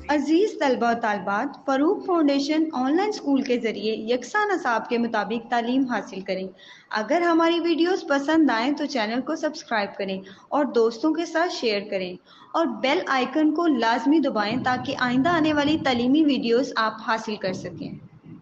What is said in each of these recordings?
अजीज़ तलबा और तालबात, फ़रूक फाउंडेशन ऑनलाइन स्कूल के ज़रिए यकसा नसाब के मुताबिक तालीम हासिल करें। अगर हमारी वीडियोस पसंद आएँ तो चैनल को सब्सक्राइब करें और दोस्तों के साथ शेयर करें और बेल आइकन को लाजमी दबाएं ताकि आइंदा आने वाली तालीमी वीडियोस आप हासिल कर सकें।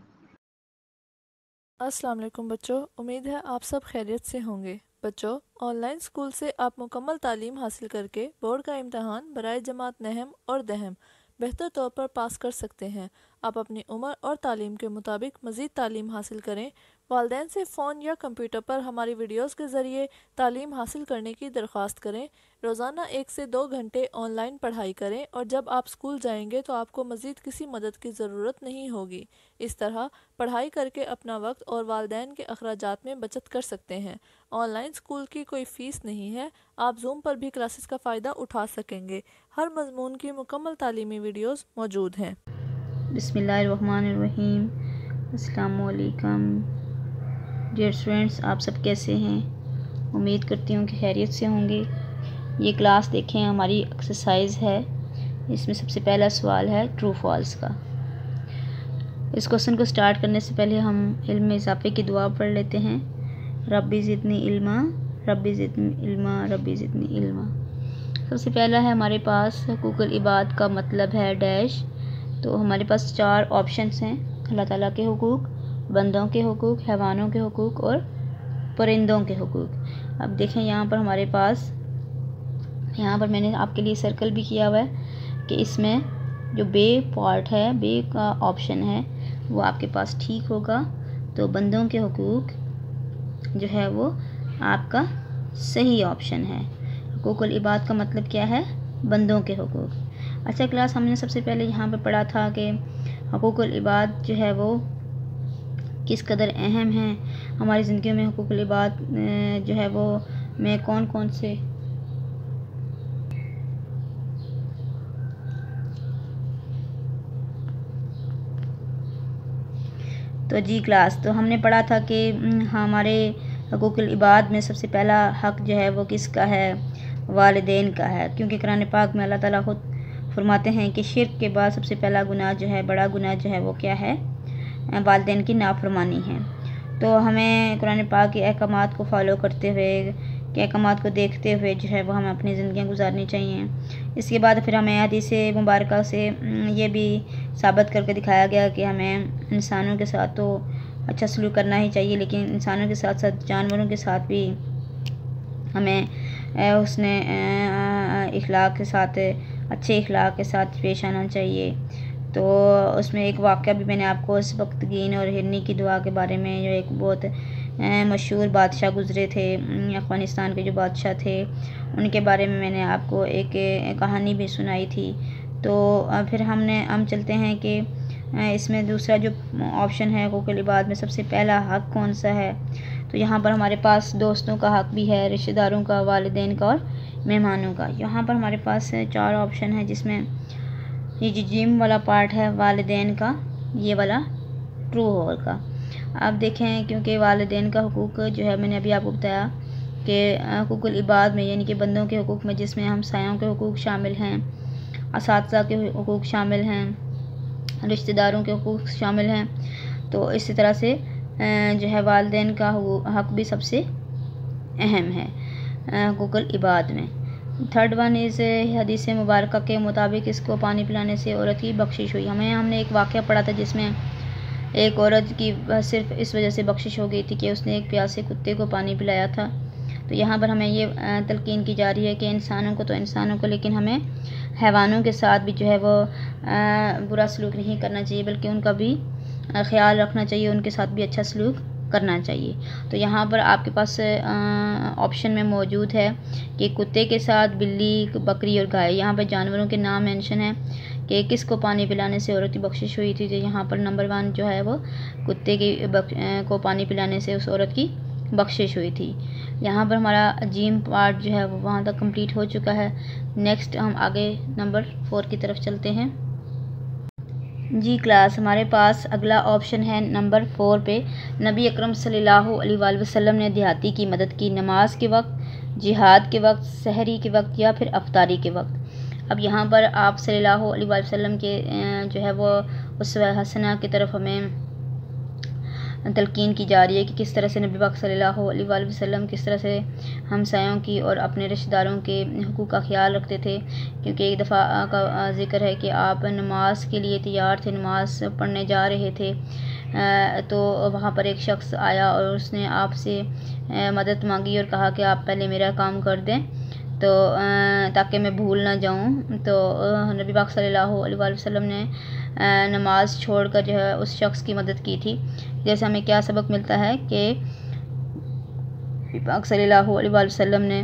अस्सलाम वालेकुम बच्चों, उम्मीद है आप सब खैरियत से होंगे। बच्चों, ऑनलाइन स्कूल से आप मुकम्मल तालीम हासिल करके बोर्ड का इम्तहान बराए जमात नहम और दहम बेहतर तौर पर पास कर सकते हैं। आप अपनी उम्र और तालीम के मुताबिक मज़ीद तालीम हासिल करें। वालिदैन से फ़ोन या कंप्यूटर पर हमारी वीडियोस के ज़रिए तालीम हासिल करने की दरख्वास्त करें। रोज़ाना 1 से 2 घंटे ऑनलाइन पढ़ाई करें और जब आप स्कूल जाएंगे तो आपको मज़ीद किसी मदद की ज़रूरत नहीं होगी। इस तरह पढ़ाई करके अपना वक्त और वालिदैन के अखराजात में बचत कर सकते हैं। ऑनलाइन स्कूल की कोई फ़ीस नहीं है। आप जूम पर भी क्लासेस का फ़ायदा उठा सकेंगे। हर मजमून की मुकम्मल तालीमी वीडियोस मौजूद हैं। बिस्मिल्लाहिर्रहमानिर्रहीम। अस्सलाम वालेकुम डियर स्टूडेंट्स, आप सब कैसे हैं? उम्मीद करती हूँ कि खैरियत से होंगे। ये क्लास देखें, हमारी एक्सरसाइज है। इसमें सबसे पहला सवाल है ट्रू फॉल्स का। इस क्वेश्चन को स्टार्ट करने से पहले हम इल्म में इजाफे की दुआ पढ़ लेते हैं। रब्बी ज़िदनी इल्मा, रब्बी ज़िदनी इल्मा, रब्बी ज़िदनी इल्मा। सबसे पहला है हमारे पास हुकूकुल इबाद का मतलब है डैश। तो हमारे पास 4 ऑप्शंस हैं। अल्लाह ताला के हुकूक, बंदों के हुकूक, हैवानों के हुकूक और परिंदों के हुकूक। अब देखें यहाँ पर हमारे पास, यहाँ पर मैंने आपके लिए सर्कल भी किया हुआ है कि इसमें जो बे पार्ट है, बे का ऑप्शन है, वो आपके पास ठीक होगा। तो बंदों के हुकूक जो है वो आपका सही ऑप्शन है। हुकूकुल इबाद का मतलब क्या है? बंदों के हुकूक। अच्छा क्लास, हमने सबसे पहले यहाँ पे पढ़ा था कि हुकूकुल इबाद जो है वो किस कदर अहम है हमारी ज़िंदगी में। हुकूकुल इबाद जो है वो में कौन कौन से तो जी क्लास, तो हमने पढ़ा था कि हमारे हुकूकुल इबाद में सबसे पहला हक़ जो है वो किसका है? वालिदैन का है। क्योंकि कुरान पाक में अल्लाह ताला खुद फरमाते हैं कि शिर्क के बाद सबसे पहला गुनाह जो है, बड़ा गुनाह जो है वो क्या है? वालिदैन की नाफरमानी है। तो हमें कुरान पाक के अहकामात को फॉलो करते हुए, के अहकामात को देखते हुए जो है वो हमें अपनी ज़िंदगियाँ गुजारनी चाहिए। इसके बाद फिर हमें हदीस मुबारक से ये भी साबित करके दिखाया गया कि हमें इंसानों के साथ तो अच्छा सलूक करना ही चाहिए, लेकिन इंसानों के साथ साथ जानवरों के साथ भी हमें उसने इखलाक के साथ, अच्छे इखलाक के साथ पेश आना चाहिए। तो उसमें एक वाक़या भी मैंने आपको सबकतगीन और हिरनी की दुआ के बारे में, जो एक बहुत मशहूर बादशाह गुज़रे थे, अफ़गानिस्तान के जो बादशाह थे, उनके बारे में मैंने आपको एक कहानी भी सुनाई थी। तो फिर हम चलते हैं कि इसमें दूसरा जो ऑप्शन है हुकूकुल इबाद में सबसे पहला हक़ कौन सा है? तो यहाँ पर हमारे पास दोस्तों का हक़ भी है, रिश्तेदारों का, वालिदैन का और मेहमानों का। यहाँ पर हमारे पास 4 ऑप्शन है, जिसमें ये जो जिम वाला पार्ट है वालिदैन का, ये वाला ट्रू होगा। अब देखें, क्योंकि वालिदैन का हुकूक जो है मैंने अभी आपको बताया कि हुकूकुल इबाद में, यानी कि बंदों के हुकूक में, जिसमें हमसायों के हुकूक शामिल हैं, असातिज़ा के हुकूक शामिल हैं, रिश्तेदारों के हुकूक शामिल हैं। तो इसी तरह से जो है वालिदैन का हक़ भी सबसे अहम है हुकूकुल इबाद में। थर्ड वन इज़ हदीस मुबारक के मुताबिक इसको पानी पिलाने से औरत की बख्शिश हुई। हमने एक वाक़या पढ़ा था जिसमें एक औरत की सिर्फ इस वजह से बख्शिश हो गई थी कि उसने एक प्यासे कुत्ते को पानी पिलाया था। तो यहाँ पर हमें ये तलकीन की जा रही है कि इंसानों को तो इंसानों को, लेकिन हमें हैवानों के साथ भी जो है वो बुरा सलूक नहीं करना चाहिए, बल्कि उनका भी ख्याल रखना चाहिए, उनके साथ भी अच्छा सलूक करना चाहिए। तो यहाँ पर आपके पास ऑप्शन में मौजूद है कि कुत्ते के साथ बिल्ली, बकरी और गाय। यहाँ पर जानवरों के नाम मेंशन है कि किसको पानी पिलाने से औरत की बख्शिश हुई थी। तो यहाँ पर नंबर 1 जो है वो कुत्ते को पानी पिलाने से उस औरत की बख्शिश हुई थी। यहाँ पर हमारा जिम पार्ट जो है वो वहाँ तक कंप्लीट हो चुका है। नेक्स्ट हम आगे नंबर 4 की तरफ चलते हैं। जी क्लास, हमारे पास अगला ऑप्शन है नंबर 4 पे। नबी अकरम सल्लल्लाहु अलैहि वसल्लम ने देहाती की मदद की नमाज के वक्त, जिहाद के वक्त, सहरी के वक्त या फिर अफ्तारी के वक्त। अब यहाँ पर आप सल्लल्लाहु अलैहि वसल्लम के जो है वो उसवा हसना की तरफ हमें तलकीन की जा रही है कि किस तरह से नबी पाक सल्लल्लाहु अलैहि वसल्लम किस तरह से हमसायों की और अपने रिश्तेदारों के हुकूक का ख्याल रखते थे। क्योंकि एक दफ़ा का ज़िक्र है कि आप नमाज के लिए तैयार थे, नमाज पढ़ने जा रहे थे, तो वहाँ पर एक शख्स आया और उसने आपसे मदद मांगी और कहा कि आप पहले मेरा काम कर दें तो ताकि मैं भूल ना जाऊं। तो नबी पाक सल्लल्लाहु अलैहि वसल्लम ने नमाज छोड़कर जो है उस शख्स की मदद की थी। जैसे हमें क्या सबक मिलता है कि नबी पाक सल्लल्लाहु अलैहि वसल्लम ने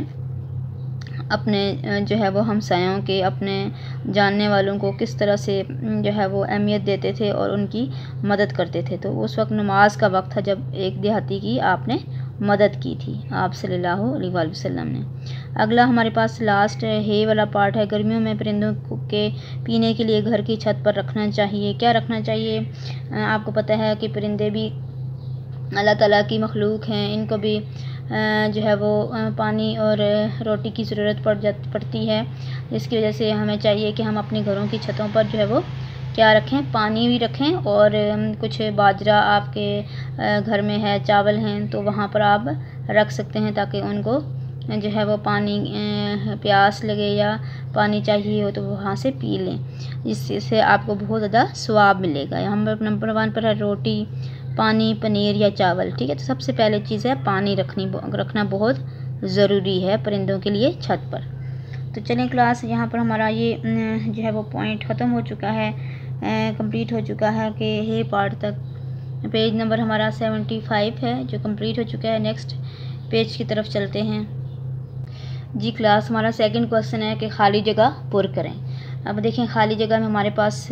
अपने जो है वो हमसायों के, अपने जानने वालों को किस तरह से जो है वो अहमियत देते थे और उनकी मदद करते थे। तो उस वक्त नमाज का वक्त था जब एक देहाती की आपने मदद की थी आप सल्लल्लाहु अलैहि वसल्लम ने। अगला हमारे पास लास्ट है वाला पार्ट है। गर्मियों में परिंदों के पीने के लिए घर की छत पर रखना चाहिए। क्या रखना चाहिए? आपको पता है कि परिंदे भी अल्लाह ताला की मखलूक हैं, इनको भी जो है वो पानी और रोटी की ज़रूरत पड़ती है, जिसकी वजह से हमें चाहिए कि हम अपने घरों की छतों पर जो है वो क्या रखें, पानी भी रखें और कुछ बाजरा आपके घर में है, चावल हैं, तो वहाँ पर आप रख सकते हैं ताकि उनको जो है वो पानी प्यास लगे या पानी चाहिए हो तो वहाँ से पी लें, जिससे आपको बहुत ज़्यादा स्वाब मिलेगा। यहाँ पर नंबर 1 पर है रोटी, पानी, पनीर या चावल। ठीक है, तो सबसे पहले चीज़ है पानी रखना बहुत ज़रूरी है परिंदों के लिए छत पर। तो चलें क्लास, यहाँ पर हमारा ये जो है वो पॉइंट ख़त्म हो चुका है, कंप्लीट हो चुका है कि हे पार्ट तक। पेज नंबर हमारा 75 है जो कंप्लीट हो चुका है। नेक्स्ट पेज की तरफ चलते हैं जी क्लास। हमारा सेकंड क्वेश्चन है कि खाली जगह पुर करें। अब देखें, खाली जगह में हमारे पास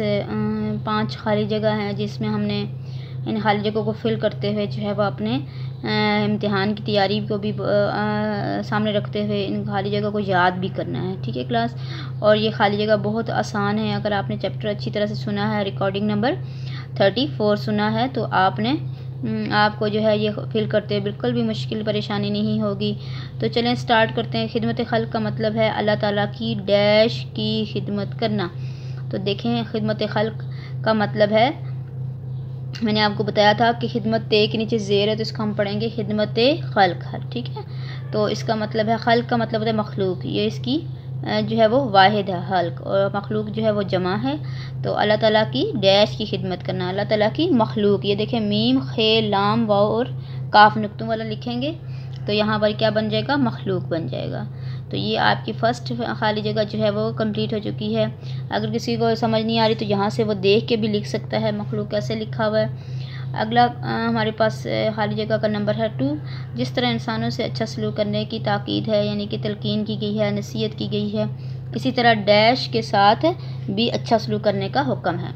5 खाली जगह हैं, जिसमें हमने इन खाली जगहों को फिल करते हुए जो है वो अपने इम्तिहान की तैयारी को भी सामने रखते हुए इन खाली जगह को याद भी करना है। ठीक है क्लास, और ये खाली जगह बहुत आसान है। अगर आपने चैप्टर अच्छी तरह से सुना है, रिकॉर्डिंग नंबर 34 सुना है, तो आपको जो है ये फिल करते हुए बिल्कुल भी मुश्किल परेशानी नहीं होगी। तो चलें स्टार्ट करते हैं। खिदमत खल्क का मतलब है अल्लाह ताला की डैश की खिदमत करना। तो देखें, खिदमत खल्क का मतलब है, मैंने आपको बताया था कि खिदमत ते के नीचे ज़ेर है तो इसको हम पढ़ेंगे खिदमत खल्क। ठीक है, तो इसका मतलब है, खल्क का मतलब है मखलूक, ये इसकी जो है वो वाहिद है खल्क, और मखलूक जो है वो जमा है। तो अल्लाह ताला की डैश की खिदमत करना, अल्लाह ताला की मखलूक। ये देखें, मीम, खे, लाम, वाव और काफ नुक्तों वाला लिखेंगे तो यहाँ पर क्या बन जाएगा? मखलूक बन जाएगा। तो ये आपकी फ़र्स्ट खाली जगह जो है वो कंप्लीट हो चुकी है। अगर किसी को समझ नहीं आ रही तो यहाँ से वो देख के भी लिख सकता है मखलूक कैसे लिखा हुआ है। अगला हमारे पास खाली जगह का नंबर है 2। जिस तरह इंसानों से अच्छा सलूक करने की ताकीद है, यानी कि तलकीन की गई है, नसीहत की गई है, इसी तरह डैश के साथ भी अच्छा सलूक करने का हुक्म है।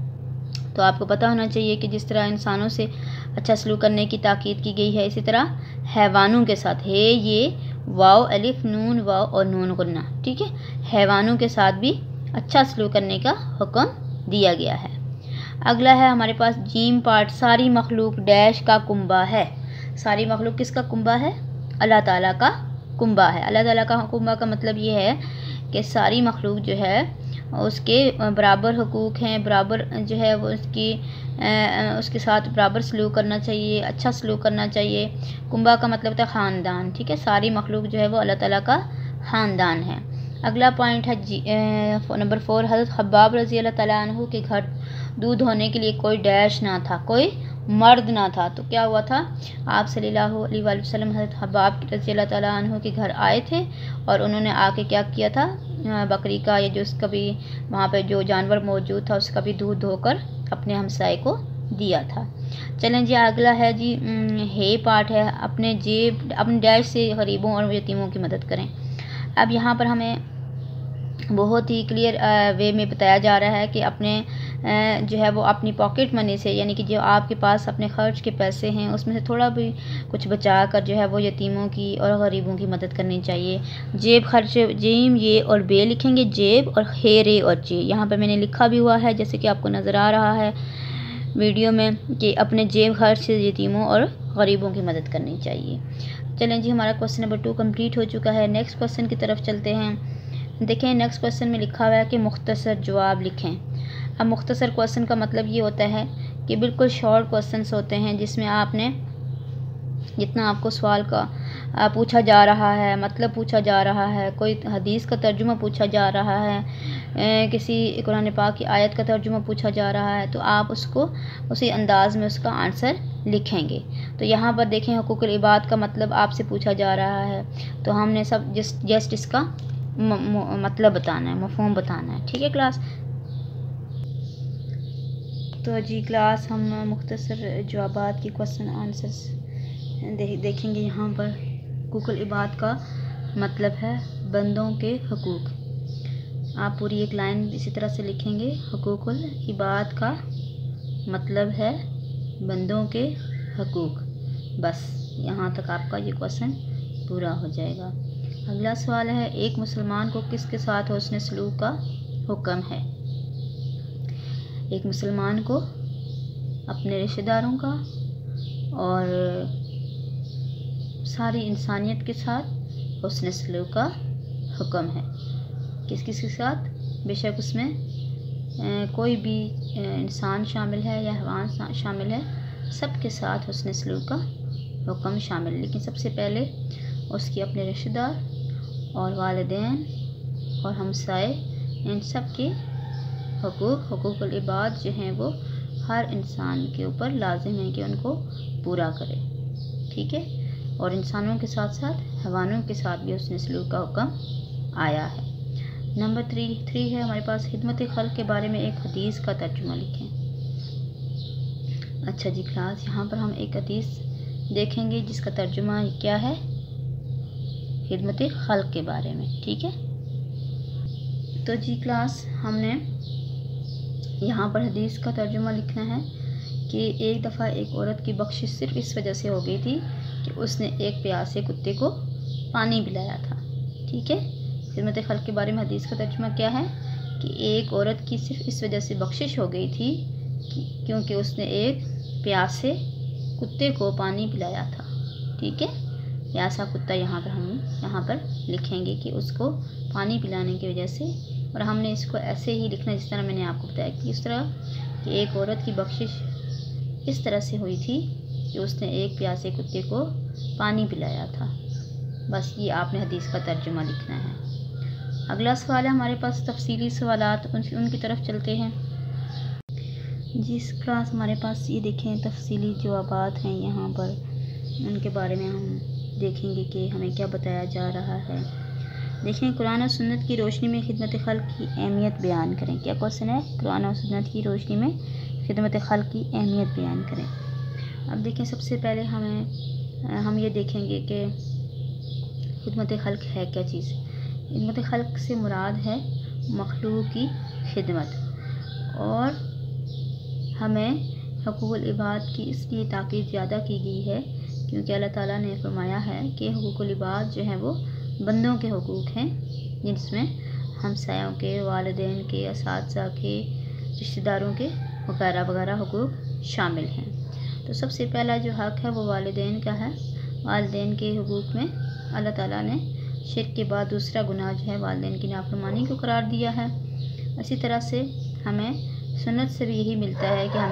तो आपको पता होना चाहिए कि जिस तरह इंसानों से अच्छा सलूक करने की ताकीद की गई है, इसी तरह हैवानों के साथ, है ये वाव अलिफ नून वाव और नून गुन्ना। ठीक है, हैवानों के साथ भी अच्छा सलूक करने का हुक्म दिया गया है। अगला है हमारे पास जीम पार्ट, सारी मखलूक डैश का कुंबा है। सारी मखलूक किसका कुंबा है? अल्लाह ताला का कुंबा है। अल्लाह ताला का कुंबा का मतलब ये है कि सारी मखलूक जो है उसके बराबर हुकूक हैं, बराबर जो है वो उसके साथ बराबर सलूक करना चाहिए, अच्छा सलूक करना चाहिए। कुंबा का मतलब होता है ख़ानदान। ठीक है, सारी मखलूक जो है वो अल्लाह ताला का ख़ानदान है। अगला पॉइंट है नंबर 4। हज़रत खब्बाब रज़ी अल्लाह ताला अन्हु के घर दूध होने के लिए कोई डैश ना था, कोई मर्द ना था। तो क्या हुआ था? आप सल्लल्लाहु अलैहि वसल्लम हज़रत खब्बाब रज़ी अल्लाह ताला अन्हु के घर आए थे और उन्होंने आके क्या किया था? बकरी का या जो उसका भी वहाँ पे जो जानवर मौजूद था उसका भी दूध धोकर अपने हमसाए को दिया था। चलें जी, अगला है जी हे पार्ट है, अपने डैश से गरीबों और यतीमों की मदद करें। अब यहाँ पर हमें बहुत ही क्लियर वे में बताया जा रहा है कि अपने जो है वो अपनी पॉकेट मनी से, यानी कि जो आपके पास अपने खर्च के पैसे हैं उसमें से थोड़ा भी कुछ बचा कर जो है वो यतीमों की और गरीबों की मदद करनी चाहिए। जेब खर्च, जीम ये और बे लिखेंगे, जेब और खेरे और चे। यहाँ पर मैंने लिखा भी हुआ है जैसे कि आपको नज़र आ रहा है वीडियो में कि अपने जेब खर्च से यतीमों और गरीबों की मदद करनी चाहिए। चलें जी, हमारा क्वेश्चन नंबर 2 कंप्लीट हो चुका है। नेक्स्ट क्वेश्चन की तरफ चलते हैं। देखें नेक्स्ट क्वेश्चन में लिखा हुआ है कि मुख्तसर जवाब लिखें। अब मुख्तसर क्वेश्चन का मतलब ये होता है कि बिल्कुल शॉर्ट क्वेश्चंस होते हैं जिसमें आपने जितना आपको सवाल का पूछा जा रहा है, मतलब पूछा जा रहा है, कोई हदीस का तर्जुमा पूछा जा रहा है, किसी कुरान पाक की आयत का तर्जुमा पूछा जा रहा है, तो आप उसको उसी अंदाज़ में उसका आंसर लिखेंगे। तो यहाँ पर देखें हुकूकुल इबाद का मतलब आपसे पूछा जा रहा है, तो हमने सब जस्ट इसका मतलब बताना है, मफ़हूम बताना है। ठीक है क्लास। तो जी क्लास हम मुख्तसर जवाबात की क्वेश्चन आंसर्स देखेंगे। यहाँ पर हुकूकुल इबाद का मतलब है बंदों के हकूक़। आप पूरी एक लाइन इसी तरह से लिखेंगे। हुकूकुल इबाद का मतलब है बंदों के हकूक़। बस यहाँ तक आपका ये क्वेश्चन पूरा हो जाएगा। अगला सवाल है, एक मुसलमान को किसके साथ हुस्न सलूक का हुक्म है? एक मुसलमान को अपने रिश्तेदारों का और सारी इंसानियत के साथ हुस्न सलूक का हुक्म है। किस किस के साथ? बेशक उसमें कोई भी इंसान शामिल है या हैवान शामिल है, सबके साथ हुस्न सलूक का हुक्म शामिल। लेकिन सबसे पहले उसके अपने रिश्तेदार और वालिदैन और हमसाए, इन सब के हुकूकुल इबाद जो हैं वो हर इंसान के ऊपर लाजिम है कि उनको पूरा करे। ठीक है। और इंसानों के साथ साथ हैवानों के साथ भी हुस्न सलूक का हुक्म आया है। नंबर 3 है हमारे पास, खिदमत खल्क के बारे में एक हदीस का तर्जुमा लिखें। अच्छा जी क्लास, यहाँ पर हम एक हदीस देखेंगे जिसका तर्जुमा क्या है, खिदमत खल्क के बारे में। ठीक है। तो जी क्लास, हमने यहाँ पर हदीस का तर्जुमा लिखना है कि एक दफ़ा एक औरत की बख्शिश सिर्फ इस वजह से हो गई थी कि उसने एक प्यासे कुत्ते को पानी पिलाया था। ठीक है। खिदमत खल्क के बारे में हदीस का तर्जुमा क्या है कि एक औरत की सिर्फ इस वजह से बख्शिश हो गई थी क्योंकि उसने एक प्यासे कुत्ते को पानी पिलाया था। ठीक है। प्यासा कुत्ता हम यहाँ पर लिखेंगे कि उसको पानी पिलाने की वजह से, और हमने इसको ऐसे ही लिखना जिस तरह मैंने आपको बताया कि इस तरह कि एक औरत की बख्शिश इस तरह से हुई थी कि उसने एक प्यासे कुत्ते को पानी पिलाया था। बस ये आपने हदीस का तर्जुमा लिखना है। अगला सवाल है हमारे पास तफसीली सवालात, उनकी तरफ चलते हैं। जिस क्लास हमारे पास ये देखें तफसीली जवाबात हैं, यहाँ पर उनके बारे में हम देखेंगे कि हमें क्या बताया जा रहा है। देखें, कुरान और सुन्नत की रोशनी में खिदमत खल्क की अहमियत बयान करें। क्या क्वेश्चन है? कुरान और सुन्नत की रोशनी में खिदमत खल्क की अहमियत बयान करें। अब देखें, सबसे पहले हम ये देखेंगे कि खिदमत खल्क है क्या चीज़। खिदमत खल्क से मुराद है मखलूक की खिदमत, और हमें हुकूकुल इबाद की इसलिए ताकीद ज़्यादा की गई है क्योंकि अल्लाह ताला ने फरमाया है कि हुकूकुल इबाद जो हैं वो बंदों के हुकूक हैं, जिसमें हमसायों के, वालिदैन के, असातिज़ा के, रिश्तेदारों के वगैरह वगैरह हुकूक शामिल हैं। तो सबसे पहला जो हक़ है वो वालिदैन का है। वालिदैन के हुकूक में अल्लाह ताला ने शिर्क के बाद दूसरा गुनाह जो है वालिदैन की नाफरमानी को करार दिया है। इसी तरह से हमें सुन्नत से भी यही मिलता है कि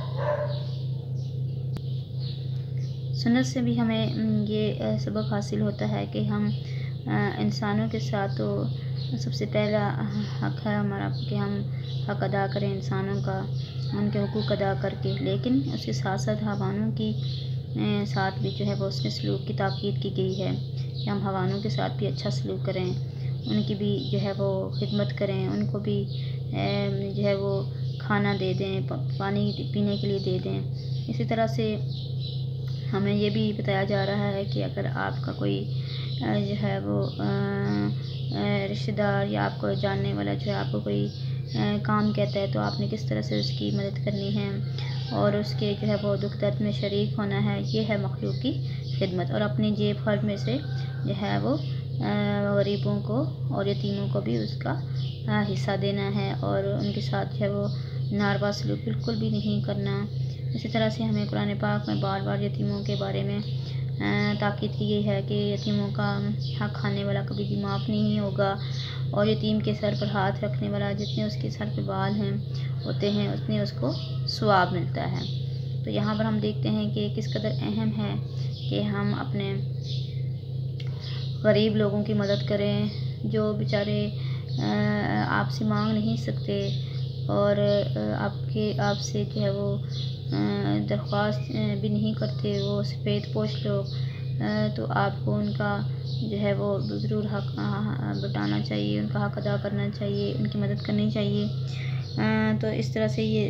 सुन्नत से भी हमें ये सबक हासिल होता है कि हम इंसानों के साथ, तो सबसे पहला हक़ है हमारा कि हम हक़ अदा करें इंसानों का, उनके हुकूक अदा करके, लेकिन उसके साथ साथ हैवानों की साथ भी जो है वो उसके सलूक की ताकीद की गई है कि हम हैवानों के साथ भी अच्छा सलूक करें, उनकी भी जो है वो खिदमत करें, उनको भी जो है वो खाना दे दें, पानी पीने के लिए दे दें। इसी तरह से हमें ये भी बताया जा रहा है कि अगर आपका कोई जो है वो रिश्तेदार या आपको जानने वाला जो है आपको कोई काम कहता है तो आपने किस तरह से उसकी मदद करनी है और उसके जो है वो दुख दर्द में शरीक होना है। ये है मखलूक की खिदमत। और अपनी जेब खर्च में से जो है वो गरीबों को और यतीमों को भी उसका हिस्सा देना है और उनके साथ जो है वो नारवा सलूक बिल्कुल भी नहीं करना। इसी तरह से हमें कुरान पाक में बार बार यतीमों के बारे में ताकीद की गई है कि यतीमों का हक खाने वाला कभी भी माफ़ नहीं होगा और यतीम के सर पर हाथ रखने वाला, जितने उसके सर पे बाल हैं होते हैं उतने उसको सवाब मिलता है। तो यहाँ पर हम देखते हैं कि किस कदर अहम है कि हम अपने गरीब लोगों की मदद करें, जो बेचारे आपसे मांग नहीं सकते और आपसे जो है वो दरख्वास्त भी नहीं करते, वो सफ़ेद पोश लोग, तो आपको उनका जो है वो ज़रूर हक बताना चाहिए, उनका हक अदा करना चाहिए, उनकी मदद करनी चाहिए। तो इस तरह से ये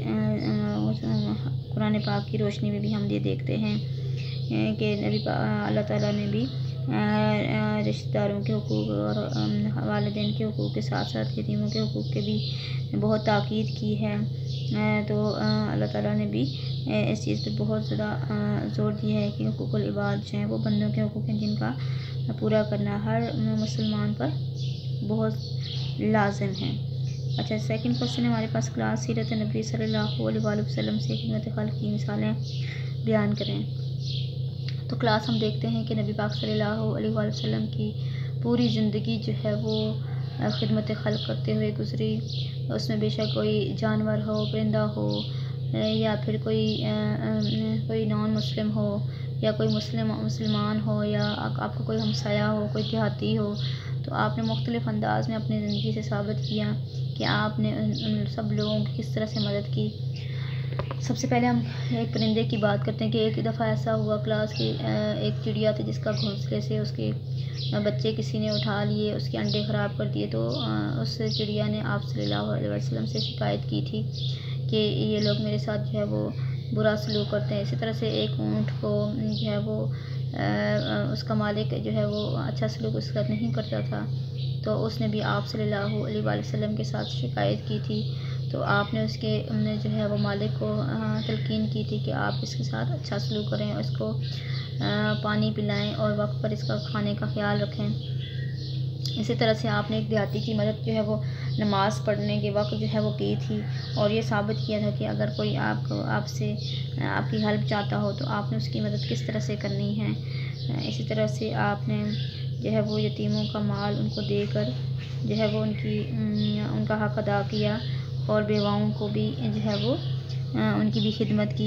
कुरान पाक की रोशनी में भी हम ये देखते हैं कि अल्लाह ताला ने भी रिश्तेदारों के हुकूक़ और वालिदैन के हुकूक़ के साथ साथ यतीमों के हुकूक़ के भी बहुत ताकीद की है। तो अल्लाह ताला ने भी इस चीज़ पे बहुत ज़्यादा ज़ोर दिया है कि हुकूकुल इबाद जो हैं वो बंदों के हुकूक़ हैं, जिनका पूरा करना हर मुसलमान पर बहुत लाजिम है। अच्छा, सेकंड क्वेश्चन हमारे पास, क्लास सीरत नबी सल्लल्लाहु अलैहि वसल्लम से खिदमत खल्क़ की मिसालें बयान करें। तो क्लास हम देखते हैं कि नबी पाक सल्लल्लाहु अलैहि वसल्लम की पूरी ज़िंदगी जो है वो खिदमत खल्क़ करते हुए गुज़री। उसमें बेशक कोई जानवर हो, परिंदा हो, या फिर कोई नॉन मुस्लिम हो, या कोई मुसलमान हो, या आपका कोई हमसाया हो, कोई देहाती हो, तो आपने मुख्तलिफ़ अंदाज़ में अपनी ज़िंदगी से साबित किया कि आपने उन सब लोगों की किस तरह से मदद की। सबसे पहले हम एक परिंदे की बात करते हैं कि एक दफ़ा ऐसा हुआ क्लास की, एक चिड़िया थी जिसका घोंसले से उसके बच्चे किसी ने उठा लिए, उसके अंडे ख़राब कर दिए। तो उस चिड़िया ने आप सल्लल्लाहु अलैहि वसल्लम से शिकायत की थी कि ये लोग मेरे साथ जो है वो बुरा सलूक करते हैं। इसी तरह से एक ऊँट को जो है वो उसका मालिक जो है वो अच्छा सलूक उसका नहीं करता था, तो उसने भी आप सल्लल्लाहु अलैहि वसल्लम के साथ शिकायत की थी। तो आपने जो है वो मालिक को तलकीन की थी कि आप इसके साथ अच्छा सलूक करें, उसको पानी पिलाएं और वक्त पर इसका खाने का ख्याल रखें। इसी तरह से आपने एक देहाती की मदद जो है वो नमाज़ पढ़ने के वक्त जो है वो की थी, और ये साबित किया था कि अगर कोई आपसे आपकी हेल्प चाहता हो तो आपने उसकी मदद किस तरह से करनी है। इसी तरह से आपने जो है वो यतीमों का माल उनको देकर जो है वो उनका हक अदा किया, और बेवाओं को भी जो है वो उनकी भी खिदमत की।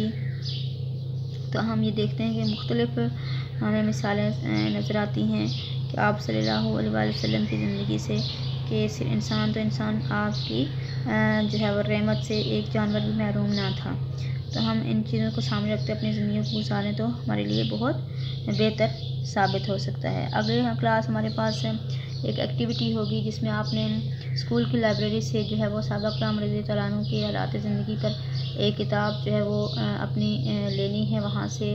तो हम ये देखते हैं कि मुख्तलिफ़ हमें मिसालें नज़र आती हैं कि आप सल्लल्लाहु अलैहि वसल्लम की ज़िंदगी से कि इंसान तो इंसान आपकी जो है वो रहमत से एक जानवर भी महरूम ना था। तो हम इन चीज़ों को सामने रखते अपनी ज़िंदगी को गुजारें तो हमारे लिए बहुत बेहतर साबित हो सकता है। अगले क्लास हमारे पास एक एक्टिविटी होगी जिसमें आपने स्कूल की लाइब्रेरी से जो है वो सहाबा किराम रज़ियल्लाहु अन्हुम के हालात ज़िंदगी पर एक किताब जो है वो अपनी लेनी है वहाँ से।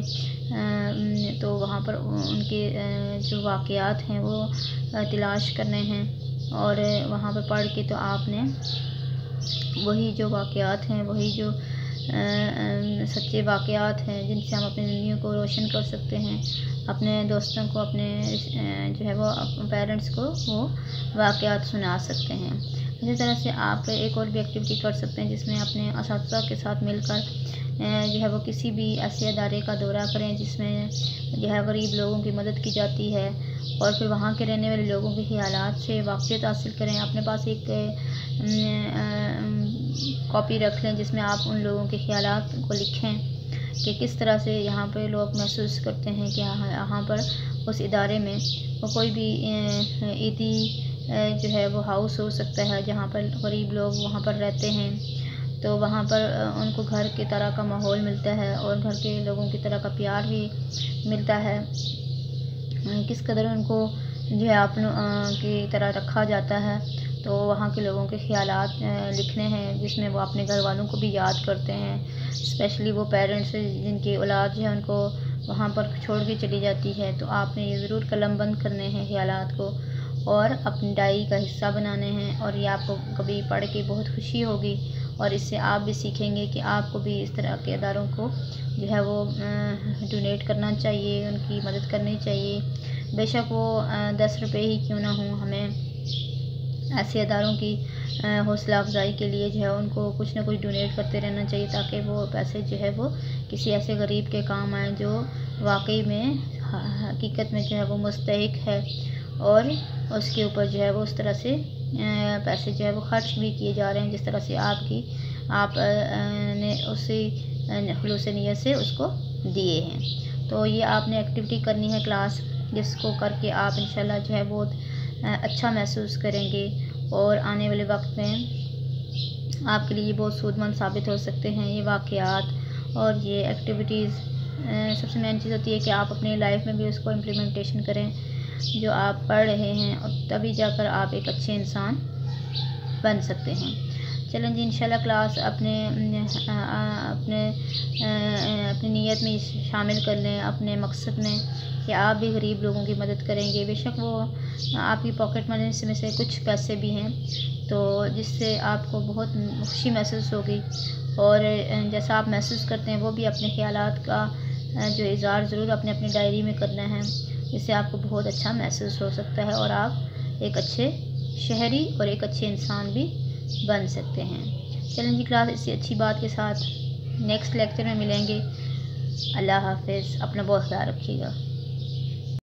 तो वहाँ पर उनके जो वाक़यात हैं वो तलाश करने हैं, और वहाँ पर पढ़ के तो आपने वही जो वाक़यात हैं, वही जो सच्चे वाक़यात हैं जिनसे हम अपनी ज़िंदगी को रोशन कर सकते हैं, अपने दोस्तों को, अपने जो है वो पेरेंट्स को वो वाक़यात सुना सकते हैं। इसी तरह से आप एक और भी एक्टिविटी कर सकते हैं जिसमें अपने असातिज़ा के साथ मिलकर जो है वो किसी भी ऐसे अदारे का दौरा करें जिसमें जो है गरीब लोगों की मदद की जाती है, और फिर वहाँ के रहने वाले लोगों के ख़यालात से वाक़फ़ियत हासिल करें। अपने पास एक कॉपी रख लें जिसमें आप उन लोगों के ख़यालात को लिखें कि किस तरह से यहाँ पर लोग महसूस करते हैं कि यहाँ पर उस इदारे में वो कोई भी ईदी जो है वो हाउस हो सकता है जहाँ पर गरीब लोग वहाँ पर रहते हैं, तो वहाँ पर उनको घर की तरह का माहौल मिलता है और घर के लोगों की तरह का प्यार भी मिलता है। किस कदर उनको जो है अपनों की तरह रखा जाता है। तो वहाँ के लोगों के ख़यालात लिखने हैं जिसमें वो अपने घर वालों को भी याद करते हैं, स्पेशली वो पेरेंट्स जिनकी औलाद जो है उनको वहाँ पर छोड़ के चली जाती है। तो आपने ये ज़रूर कलमबंद करने हैं ख़यालात को और अपनी डायरी का हिस्सा बनाने हैं, और ये आपको कभी पढ़ के बहुत खुशी होगी और इससे आप भी सीखेंगे कि आपको भी इस तरह के अदारों को जो है वो डोनेट करना चाहिए, उनकी मदद करनी चाहिए। बेशक वो 10 रुपये ही क्यों ना हों, हमें ऐसे अदारों की हौसला अफजाई के लिए जो है उनको कुछ ना कुछ डोनेट करते रहना चाहिए ताकि वो पैसे जो है वो किसी ऐसे गरीब के काम आए जो वाकई में हकीकत में जो है वो मुस्तहिक है और उसके ऊपर जो है वो उस तरह से पैसे जो है वो खर्च भी किए जा रहे हैं, जिस तरह से आप ने उसी खुलूस नीयत से उसको दिए हैं। तो ये आपने एक्टिविटी करनी है क्लास, जिसको करके आप इंशाल्लाह जो है बहुत अच्छा महसूस करेंगे और आने वाले वक्त में आपके लिए बहुत सूदमंद साबित हो सकते हैं ये वाक़यात और ये एक्टिविटीज़। सबसे मेन चीज़ होती है कि आप अपनी लाइफ में भी उसको इम्प्लीमेंटेशन करें जो आप पढ़ रहे हैं, और तभी जाकर आप एक अच्छे इंसान बन सकते हैं। चलें जी, इंशाल्लाह क्लास अपने अपनी नीयत में शामिल कर लें, अपने मकसद में कि आप भी गरीब लोगों की मदद करेंगे। बेशक वो आपकी पॉकेट मनी में से कुछ पैसे भी हैं, तो जिससे आपको बहुत खुशी महसूस होगी, और जैसा आप महसूस करते हैं वो भी अपने ख़यालात का जो इज़हार ज़रूर अपनी डायरी में करना है, जिससे आपको बहुत अच्छा महसूस हो सकता है और आप एक अच्छे शहरी और एक अच्छे इंसान भी बन सकते हैं। चलें जी, क्लास इसी अच्छी बात के साथ नेक्स्ट लेक्चर में मिलेंगे। अल्लाह हाफ़िज़, अपना बहुत ख्याल रखिएगा।